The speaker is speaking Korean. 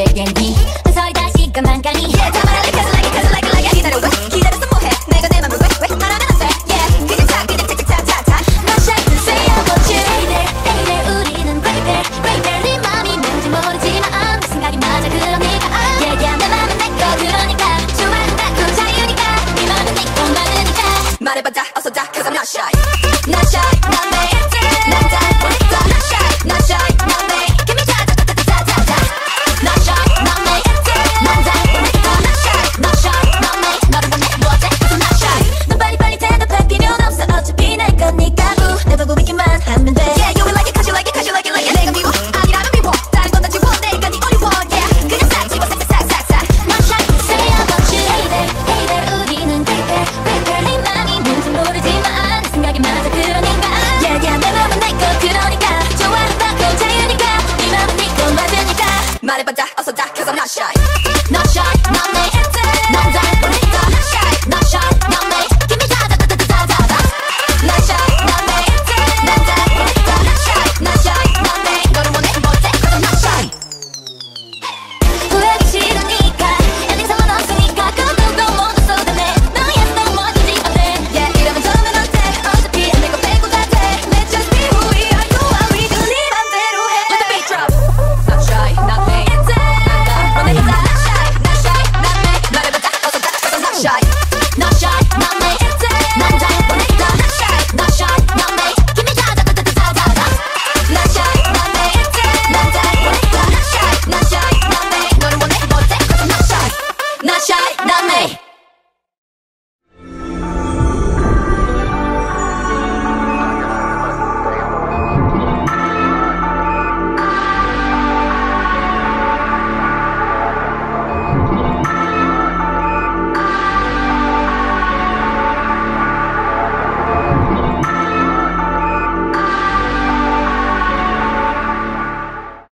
되겠니 서이 다시 가만가니 Yeah 다 말할래 cause I like it 기다려 왜 기다려서 뭐해 내가 내 맘을 왜 말하면 안돼 Yeah 그냥 차 그냥 탁탁탁탁 No shake to say I want you Hey there 우리는 great there 네 맘이 뭔지 모르지만 내 생각이 맞아 그러니까 Yeah 내 맘은 내거 그러니까 좋아한다고 자유니까 네 맘은 내거 많으니까 말해봐자 어서